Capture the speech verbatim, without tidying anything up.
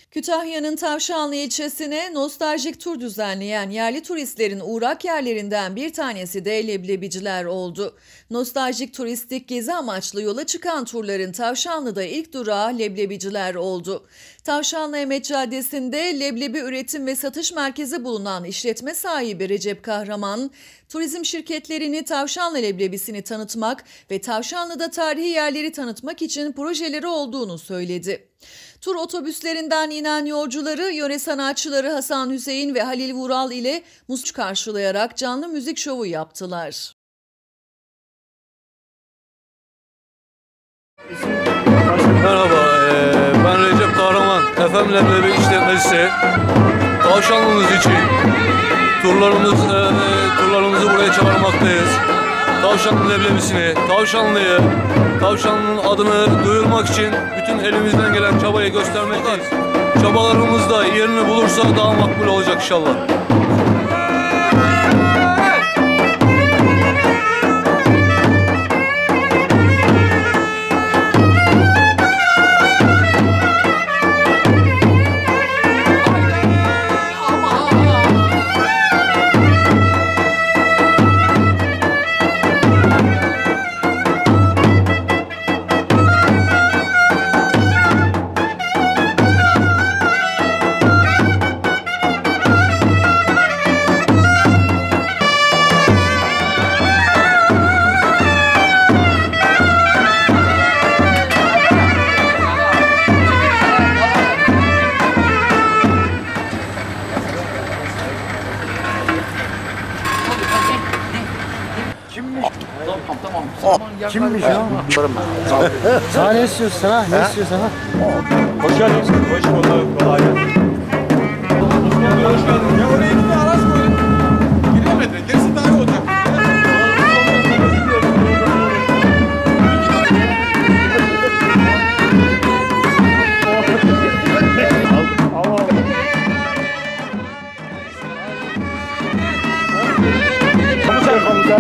Kütahya'nın Tavşanlı ilçesine nostaljik tur düzenleyen yerli turistlerin uğrak yerlerinden bir tanesi de leblebiciler oldu. Nostaljik turistik gezi amaçlı yola çıkan turların Tavşanlı'da ilk durağı leblebiciler oldu. Tavşanlı Emet Caddesi'nde leblebi üretim ve satış merkezi bulunan işletme sahibi Recep Kahraman, turizm şirketlerini Tavşanlı leblebisini tanıtmak ve Tavşanlı'da tarihi yerleri tanıtmak için projeleri olduğunu söyledi. Tur otobüslerinden inen yolcuları yöre sanatçıları Hasan Hüseyin ve Halil Vural ile muz karşılayarak canlı müzik şovu yaptılar. Merhaba, ben Recep Kahraman, Efem Leblebi işletmecisi. Tavşanlımız için turlarımız, turlarımızı buraya çağırmaktayız. Tavşanlı leblebisini, Tavşanlı'yı, Tavşanlı'nın adını duyurmak için bütün elimizden gelen çabayı göstermekteyiz. Çabalarımız da yerini bulursa daha makbul olacak inşallah. Kimmiş? Tamam tamam. Oh, kimmiş ya? Sana ne istiyorsun ha? Ne istiyorsun ha? Hoş geldiniz. Hoş bulduk. Kolay gelsin. Hoş geldin. Ya oraya iki araç koyduk. Giremedi. Gerisi daha iyi olacak. Komiser komiser.